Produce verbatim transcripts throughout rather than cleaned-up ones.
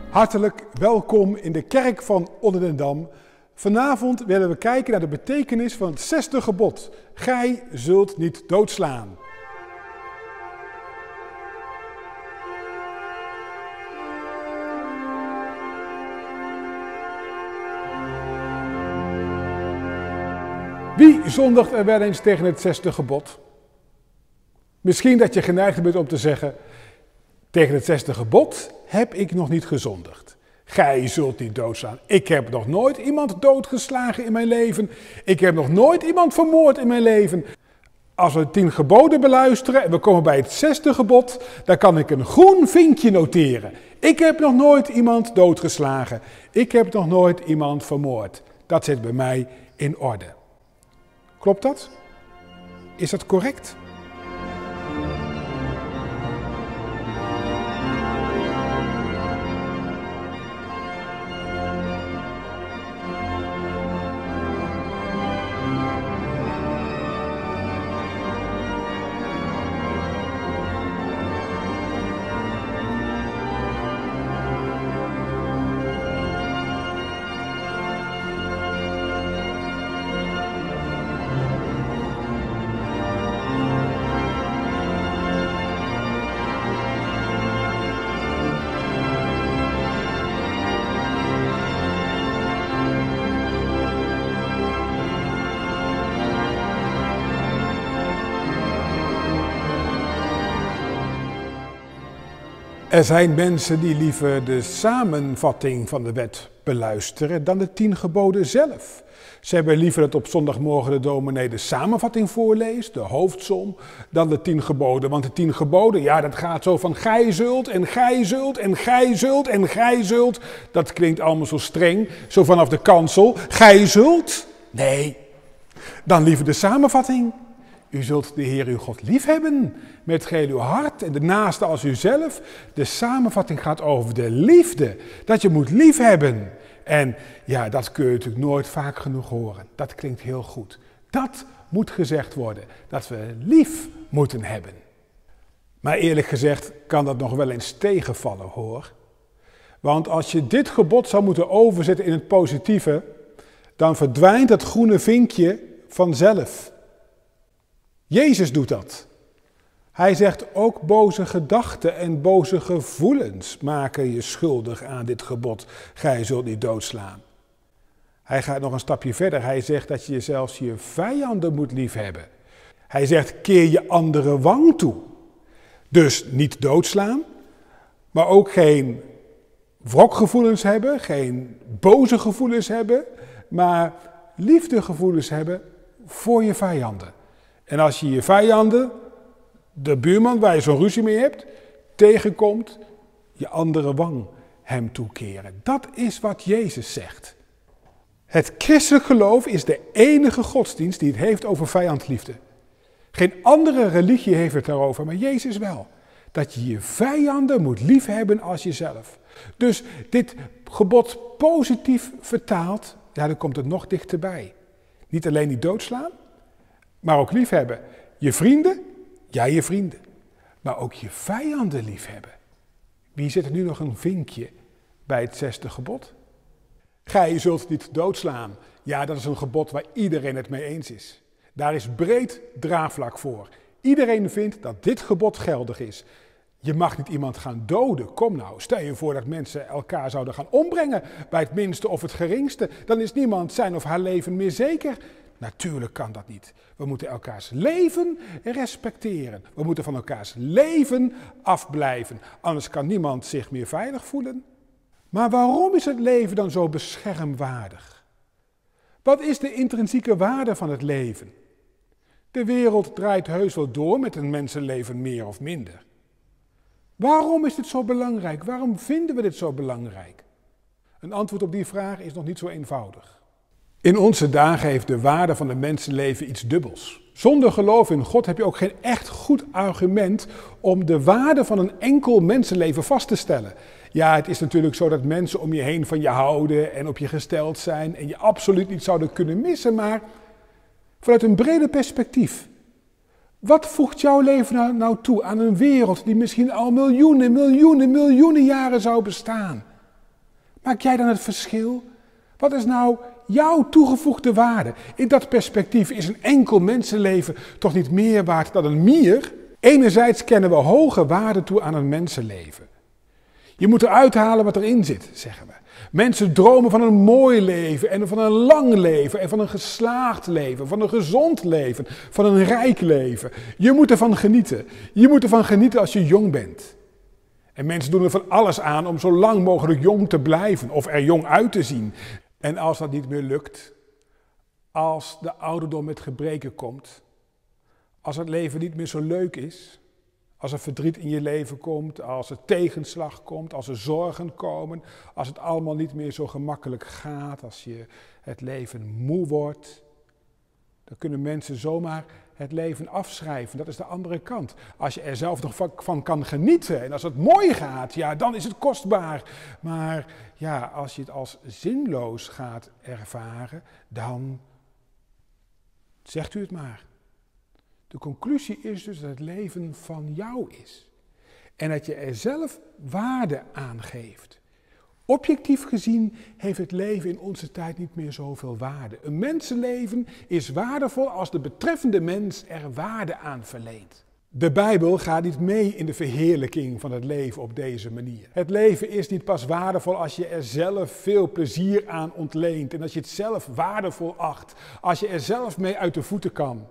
Hartelijk welkom in de kerk van Onderdendam. Vanavond willen we kijken naar de betekenis van het zesde gebod. Gij zult niet doodslaan. Wie zondigt er wel eens tegen het zesde gebod? Misschien dat je geneigd bent om te zeggen, tegen het zesde gebod heb ik nog niet gezondigd. Gij zult niet doodslaan. Ik heb nog nooit iemand doodgeslagen in mijn leven. Ik heb nog nooit iemand vermoord in mijn leven. Als we tien geboden beluisteren en we komen bij het zesde gebod, dan kan ik een groen vinkje noteren. Ik heb nog nooit iemand doodgeslagen. Ik heb nog nooit iemand vermoord. Dat zit bij mij in orde. Klopt dat? Is dat correct? Er zijn mensen die liever de samenvatting van de wet beluisteren dan de tien geboden zelf. Ze hebben liever dat op zondagmorgen de dominee de samenvatting voorleest, de hoofdsom, dan de tien geboden. Want de tien geboden, ja, dat gaat zo van gij zult en gij zult en gij zult en gij zult. Dat klinkt allemaal zo streng, zo vanaf de kansel. Gij zult? Nee, dan liever de samenvatting. U zult de Heer uw God liefhebben met geheel uw hart en de naaste als uzelf. De samenvatting gaat over de liefde, dat je moet liefhebben. En ja, dat kun je natuurlijk nooit vaak genoeg horen. Dat klinkt heel goed. Dat moet gezegd worden, dat we lief moeten hebben. Maar eerlijk gezegd kan dat nog wel eens tegenvallen, hoor. Want als je dit gebod zou moeten overzetten in het positieve, dan verdwijnt dat groene vinkje vanzelf. Jezus doet dat. Hij zegt ook boze gedachten en boze gevoelens maken je schuldig aan dit gebod. Gij zult niet doodslaan. Hij gaat nog een stapje verder. Hij zegt dat je zelfs je vijanden moet liefhebben. Hij zegt keer je andere wang toe. Dus niet doodslaan, maar ook geen wrokgevoelens hebben, geen boze gevoelens hebben, maar liefdegevoelens hebben voor je vijanden. En als je je vijanden, de buurman waar je zo'n ruzie mee hebt, tegenkomt, je andere wang hem toekeren. Dat is wat Jezus zegt. Het christelijk geloof is de enige godsdienst die het heeft over vijandliefde. Geen andere religie heeft het daarover, maar Jezus wel. Dat je je vijanden moet liefhebben als jezelf. Dus dit gebod positief vertaald, ja, dan komt het nog dichterbij. Niet alleen niet doodslaan, maar ook liefhebben. Je vrienden, ja je vrienden. Maar ook je vijanden liefhebben. Wie zet er nu nog een vinkje bij het zesde gebod? Gij zult niet doodslaan. Ja, dat is een gebod waar iedereen het mee eens is. Daar is breed draagvlak voor. Iedereen vindt dat dit gebod geldig is. Je mag niet iemand gaan doden. Kom nou, stel je voor dat mensen elkaar zouden gaan ombrengen bij het minste of het geringste. Dan is niemand zijn of haar leven meer zeker. Natuurlijk kan dat niet. We moeten elkaars leven respecteren. We moeten van elkaars leven afblijven. Anders kan niemand zich meer veilig voelen. Maar waarom is het leven dan zo beschermwaardig? Wat is de intrinsieke waarde van het leven? De wereld draait heus wel door met een mensenleven meer of minder. Waarom is dit zo belangrijk? Waarom vinden we dit zo belangrijk? Een antwoord op die vraag is nog niet zo eenvoudig. In onze dagen heeft de waarde van een mensenleven iets dubbels. Zonder geloof in God heb je ook geen echt goed argument om de waarde van een enkel mensenleven vast te stellen. Ja, het is natuurlijk zo dat mensen om je heen van je houden en op je gesteld zijn en je absoluut niet zouden kunnen missen, maar vanuit een breder perspectief. Wat voegt jouw leven nou, nou toe aan een wereld die misschien al miljoenen, miljoenen, miljoenen jaren zou bestaan? Maak jij dan het verschil? Wat is nou jouw toegevoegde waarde? In dat perspectief is een enkel mensenleven toch niet meer waard dan een mier? Enerzijds kennen we hoge waarde toe aan een mensenleven. Je moet eruit halen wat erin zit, zeggen we. Mensen dromen van een mooi leven en van een lang leven en van een geslaagd leven, van een gezond leven, van een rijk leven. Je moet ervan genieten. Je moet ervan genieten als je jong bent. En mensen doen er van alles aan om zo lang mogelijk jong te blijven of er jong uit te zien. En als dat niet meer lukt, als de ouderdom met gebreken komt, als het leven niet meer zo leuk is, als er verdriet in je leven komt, als er tegenslag komt, als er zorgen komen, als het allemaal niet meer zo gemakkelijk gaat, als je het leven moe wordt, dan kunnen mensen zomaar het leven afschrijven. Dat is de andere kant. Als je er zelf nog van, van kan genieten en als het mooi gaat, ja, dan is het kostbaar. Maar ja, als je het als zinloos gaat ervaren, dan zegt u het maar. De conclusie is dus dat het leven van jou is. En dat je er zelf waarde aan geeft. Objectief gezien heeft het leven in onze tijd niet meer zoveel waarde. Een mensenleven is waardevol als de betreffende mens er waarde aan verleent. De Bijbel gaat niet mee in de verheerlijking van het leven op deze manier. Het leven is niet pas waardevol als je er zelf veel plezier aan ontleent. En als je het zelf waardevol acht. Als je er zelf mee uit de voeten kan.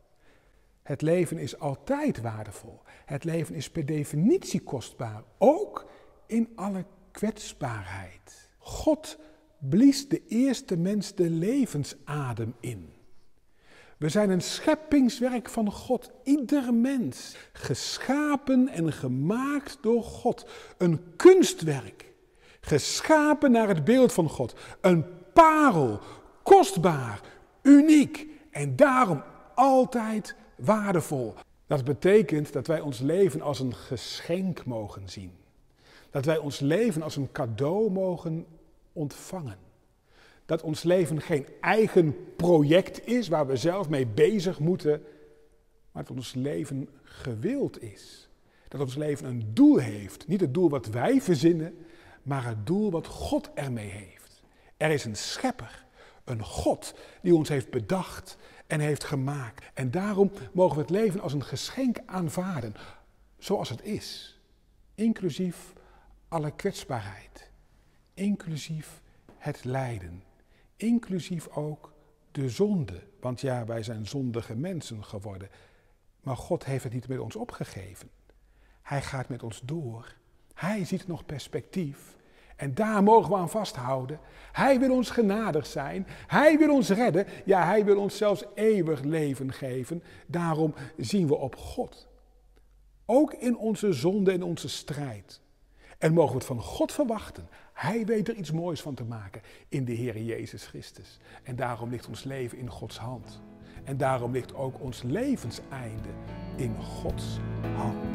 Het leven is altijd waardevol. Het leven is per definitie kostbaar. Ook in alle kwetsbaarheid. God blies de eerste mens de levensadem in. We zijn een scheppingswerk van God. Ieder mens, geschapen en gemaakt door God. Een kunstwerk, geschapen naar het beeld van God. Een parel, kostbaar, uniek en daarom altijd waardevol. Dat betekent dat wij ons leven als een geschenk mogen zien. Dat wij ons leven als een cadeau mogen ontvangen. Dat ons leven geen eigen project is waar we zelf mee bezig moeten, maar dat ons leven gewild is. Dat ons leven een doel heeft. Niet het doel wat wij verzinnen, maar het doel wat God ermee heeft. Er is een schepper, een God die ons heeft bedacht en heeft gemaakt. En daarom mogen we het leven als een geschenk aanvaarden, zoals het is. Inclusief alle kwetsbaarheid, inclusief het lijden, inclusief ook de zonde. Want ja, wij zijn zondige mensen geworden, maar God heeft het niet met ons opgegeven. Hij gaat met ons door. Hij ziet nog perspectief. En daar mogen we aan vasthouden. Hij wil ons genadig zijn. Hij wil ons redden. Ja, hij wil ons zelfs eeuwig leven geven. Daarom zien we op God. Ook in onze zonde en onze strijd. En mogen we het van God verwachten. Hij weet er iets moois van te maken in de Heer Jezus Christus. En daarom ligt ons leven in Gods hand. En daarom ligt ook ons levenseinde in Gods hand.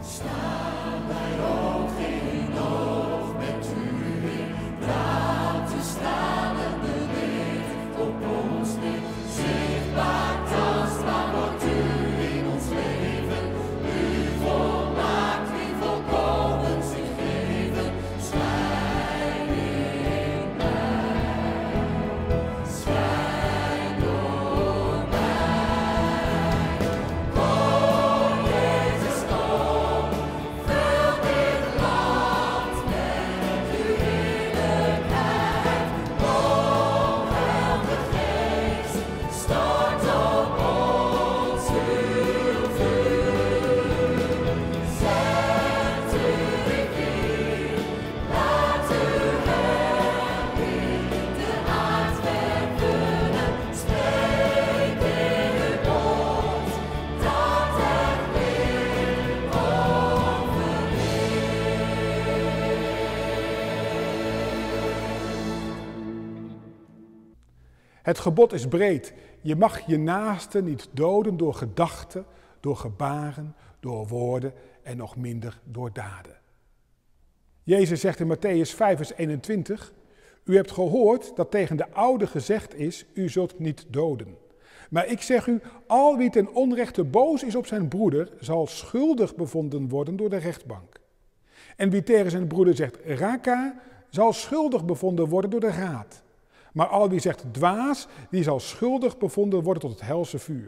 Het gebod is breed. Je mag je naaste niet doden door gedachten, door gebaren, door woorden en nog minder door daden. Jezus zegt in Mattheüs vijf vers eenentwintig, u hebt gehoord dat tegen de oude gezegd is, u zult niet doden. Maar ik zeg u, al wie ten onrechte boos is op zijn broeder, zal schuldig bevonden worden door de rechtbank. En wie tegen zijn broeder zegt raka, zal schuldig bevonden worden door de raad. Maar al wie zegt dwaas, die zal schuldig bevonden worden tot het helse vuur.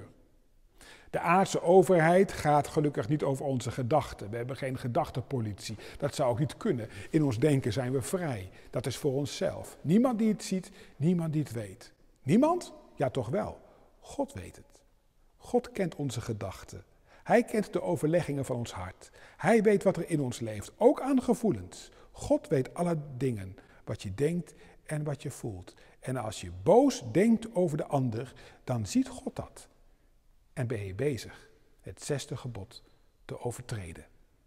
De aardse overheid gaat gelukkig niet over onze gedachten. We hebben geen gedachtenpolitie. Dat zou ook niet kunnen. In ons denken zijn we vrij. Dat is voor onszelf. Niemand die het ziet, niemand die het weet. Niemand? Ja, toch wel. God weet het. God kent onze gedachten. Hij kent de overleggingen van ons hart. Hij weet wat er in ons leeft, ook aan gevoelens. God weet alle dingen, wat je denkt en wat je voelt. En als je boos denkt over de ander, dan ziet God dat. En ben je bezig het zesde gebod te overtreden.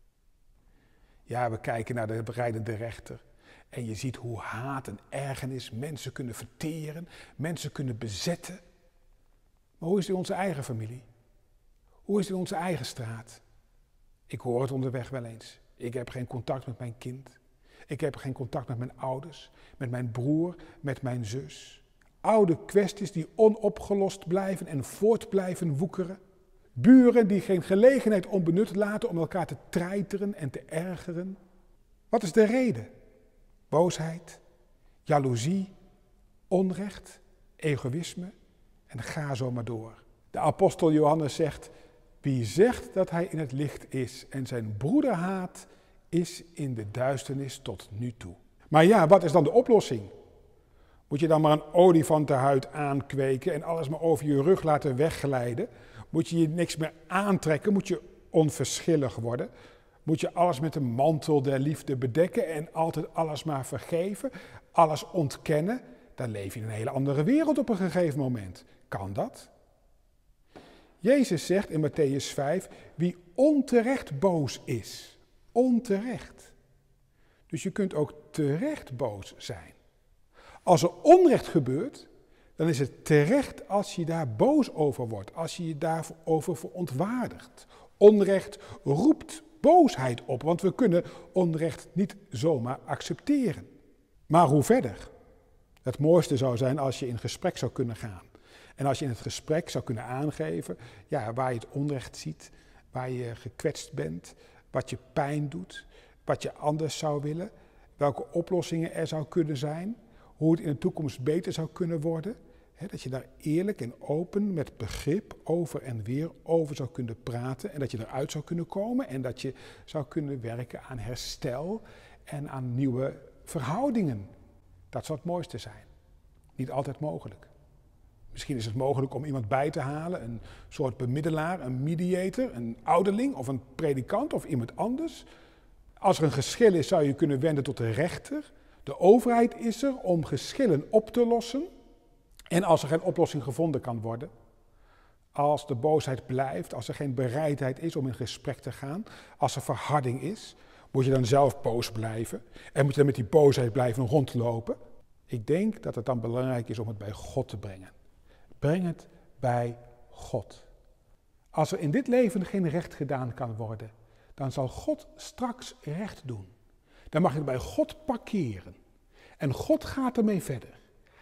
Ja, we kijken naar de berijdende rechter. En je ziet hoe haat en ergernis mensen kunnen verteren, mensen kunnen bezetten. Maar hoe is het in onze eigen familie? Hoe is het in onze eigen straat? Ik hoor het onderweg wel eens. Ik heb geen contact met mijn kind. Ik heb geen contact met mijn ouders, met mijn broer, met mijn zus. Oude kwesties die onopgelost blijven en voort blijven woekeren. Buren die geen gelegenheid onbenut laten om elkaar te treiteren en te ergeren. Wat is de reden? Boosheid, jaloezie, onrecht, egoïsme en ga zo maar door. De apostel Johannes zegt, wie zegt dat hij in het licht is en zijn broeder haat, is in de duisternis tot nu toe. Maar ja, wat is dan de oplossing? Moet je dan maar een olifantenhuid aankweken en alles maar over je rug laten wegglijden? Moet je je niks meer aantrekken? Moet je onverschillig worden? Moet je alles met een mantel der liefde bedekken en altijd alles maar vergeven? Alles ontkennen? Dan leef je in een hele andere wereld op een gegeven moment. Kan dat? Jezus zegt in Mattheüs vijf, wie onterecht boos is. Onterecht. Dus je kunt ook terecht boos zijn. Als er onrecht gebeurt, dan is het terecht als je daar boos over wordt, als je je daarover verontwaardigt. Onrecht roept boosheid op, want we kunnen onrecht niet zomaar accepteren. Maar hoe verder? Het mooiste zou zijn als je in gesprek zou kunnen gaan. En als je in het gesprek zou kunnen aangeven, ja, waar je het onrecht ziet, waar je gekwetst bent, wat je pijn doet, wat je anders zou willen, welke oplossingen er zou kunnen zijn, hoe het in de toekomst beter zou kunnen worden. Hè, dat je daar eerlijk en open met begrip over en weer over zou kunnen praten en dat je eruit zou kunnen komen en dat je zou kunnen werken aan herstel en aan nieuwe verhoudingen. Dat zou het mooiste zijn. Niet altijd mogelijk. Misschien is het mogelijk om iemand bij te halen, een soort bemiddelaar, een mediator, een ouderling of een predikant of iemand anders. Als er een geschil is, zou je kunnen wenden tot de rechter. De overheid is er om geschillen op te lossen. En als er geen oplossing gevonden kan worden, als de boosheid blijft, als er geen bereidheid is om in gesprek te gaan, als er verharding is, moet je dan zelf boos blijven en moet je dan met die boosheid blijven rondlopen. Ik denk dat het dan belangrijk is om het bij God te brengen. Breng het bij God. Als er in dit leven geen recht gedaan kan worden, dan zal God straks recht doen. Dan mag je het bij God parkeren. En God gaat ermee verder.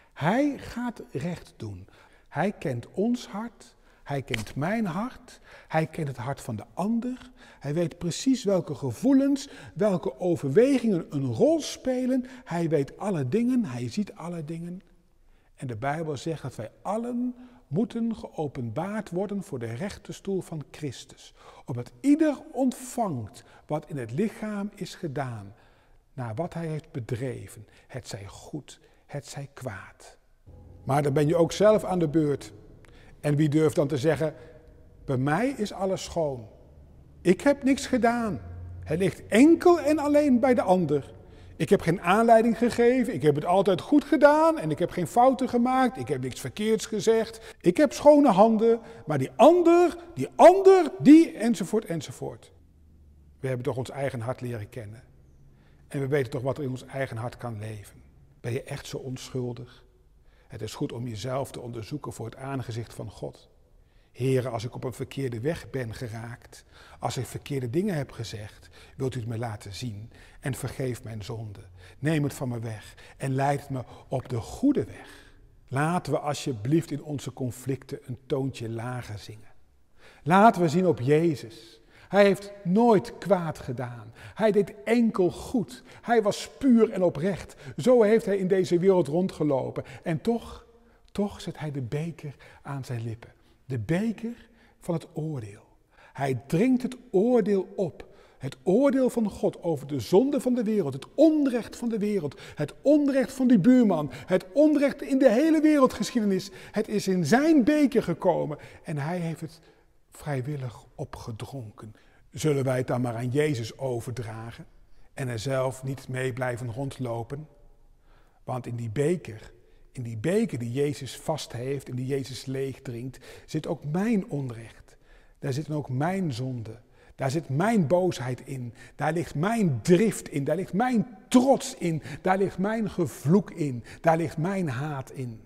Hij gaat recht doen. Hij kent ons hart. Hij kent mijn hart. Hij kent het hart van de ander. Hij weet precies welke gevoelens, welke overwegingen een rol spelen. Hij weet alle dingen. Hij ziet alle dingen. En de Bijbel zegt dat wij allen moeten geopenbaard worden voor de rechterstoel van Christus. Opdat ieder ontvangt wat in het lichaam is gedaan, naar wat hij heeft bedreven. Het zij goed, het zij kwaad. Maar dan ben je ook zelf aan de beurt. En wie durft dan te zeggen, bij mij is alles schoon. Ik heb niks gedaan. Het ligt enkel en alleen bij de ander. Ik heb geen aanleiding gegeven, ik heb het altijd goed gedaan en ik heb geen fouten gemaakt, ik heb niks verkeerds gezegd. Ik heb schone handen, maar die ander, die ander, die enzovoort enzovoort. We hebben toch ons eigen hart leren kennen. En we weten toch wat er in ons eigen hart kan leven. Ben je echt zo onschuldig? Het is goed om jezelf te onderzoeken voor het aangezicht van God. Heere, als ik op een verkeerde weg ben geraakt, als ik verkeerde dingen heb gezegd, wilt u het me laten zien en vergeef mijn zonde. Neem het van me weg en leid me op de goede weg. Laten we alsjeblieft in onze conflicten een toontje lager zingen. Laten we zien op Jezus. Hij heeft nooit kwaad gedaan. Hij deed enkel goed. Hij was puur en oprecht. Zo heeft hij in deze wereld rondgelopen. En toch, toch zet hij de beker aan zijn lippen. De beker van het oordeel. Hij dringt het oordeel op. Het oordeel van God over de zonde van de wereld. Het onrecht van de wereld. Het onrecht van die buurman. Het onrecht in de hele wereldgeschiedenis. Het is in zijn beker gekomen. En hij heeft het vrijwillig opgedronken. Zullen wij het dan maar aan Jezus overdragen? En er zelf niet mee blijven rondlopen? Want in die beker... In die beker die Jezus vast heeft en die Jezus leeg drinkt, zit ook mijn onrecht. Daar zit ook mijn zonde. Daar zit mijn boosheid in. Daar ligt mijn drift in. Daar ligt mijn trots in. Daar ligt mijn gevloek in. Daar ligt mijn haat in.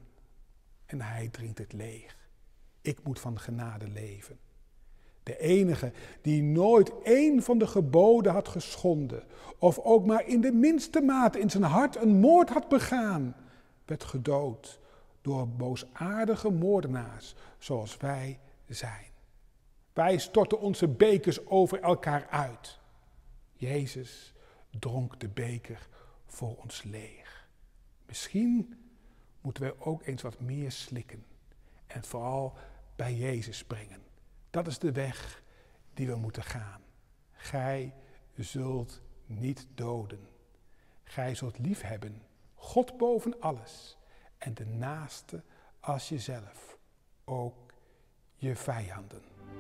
En hij drinkt het leeg. Ik moet van genade leven. De enige die nooit één van de geboden had geschonden, of ook maar in de minste mate in zijn hart een moord had begaan, werd gedood door boosaardige moordenaars zoals wij zijn. Wij storten onze bekers over elkaar uit. Jezus dronk de beker voor ons leeg. Misschien moeten wij ook eens wat meer slikken en vooral bij Jezus brengen. Dat is de weg die we moeten gaan. Gij zult niet doden. Gij zult liefhebben, God boven alles en de naaste als jezelf, ook je vijanden.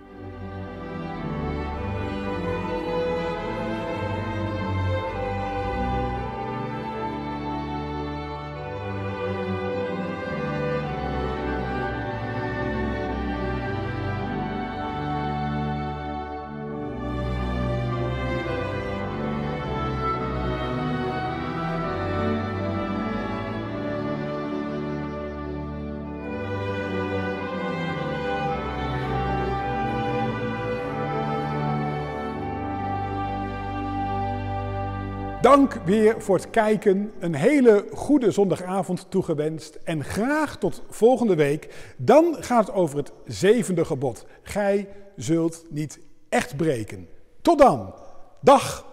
Dank weer voor het kijken, een hele goede zondagavond toegewenst en graag tot volgende week. Dan gaat het over het zevende gebod. Gij zult niet echt breken. Tot dan. Dag.